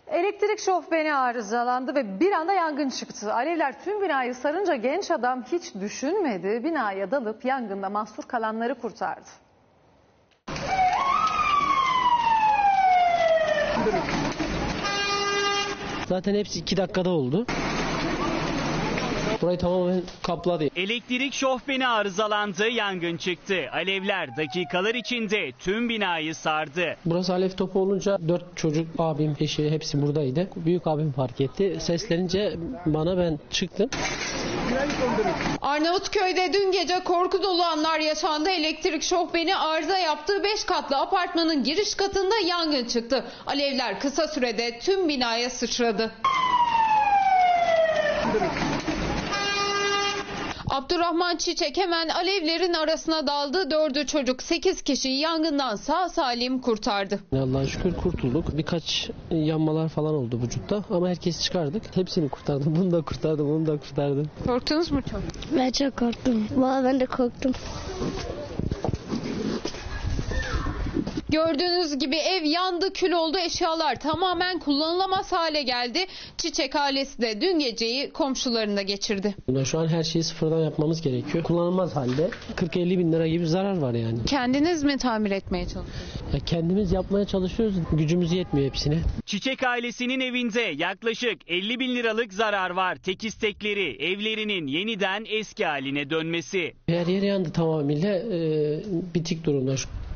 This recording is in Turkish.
Elektrik şofbeni arızalandı ve bir anda yangın çıktı. Alevler tüm binayı sarınca genç adam hiç düşünmedi. Binaya dalıp yangında mahsur kalanları kurtardı. Zaten hepsi 2 dakikada oldu. Burayı tamamen kapladı. Elektrik şofbeni arızalandı, yangın çıktı. Alevler dakikalar içinde tüm binayı sardı. Burası alev topu olunca 4 çocuk, abim, eşi hepsi buradaydı. Büyük abim fark etti. Seslenince ben çıktım. Arnavutköy'de dün gece korku dolu anlar yaşandı. Elektrik şofbeni arıza yaptığı 5 katlı apartmanın giriş katında yangın çıktı. Alevler kısa sürede tüm binaya sıçradı. Abdurrahman Çiçek hemen alevlerin arasına daldı. 4'ü çocuk, 8 kişiyi yangından sağ salim kurtardı. Allah'a şükür kurtulduk. Birkaç yanmalar falan oldu vücutta ama herkesi çıkardık. Hepsini kurtardım. Bunu da kurtardım, onu da kurtardım. Korktunuz mu çok? Ben çok korktum. Vallahi ben de korktum. Gördüğünüz gibi ev yandı, kül oldu, eşyalar tamamen kullanılamaz hale geldi. Çiçek ailesi de dün geceyi komşularında geçirdi. Şu an her şeyi sıfırdan yapmamız gerekiyor. Kullanılmaz halde 40-50 bin lira gibi zarar var yani. Kendiniz mi tamir etmeye çalışıyorsunuz? Ya kendimiz yapmaya çalışıyoruz. Gücümüz yetmiyor hepsine. Çiçek ailesinin evinde yaklaşık 50 bin liralık zarar var. Tek istekleri evlerinin yeniden eski haline dönmesi. Her yer yandı tamamıyla bitik durumda.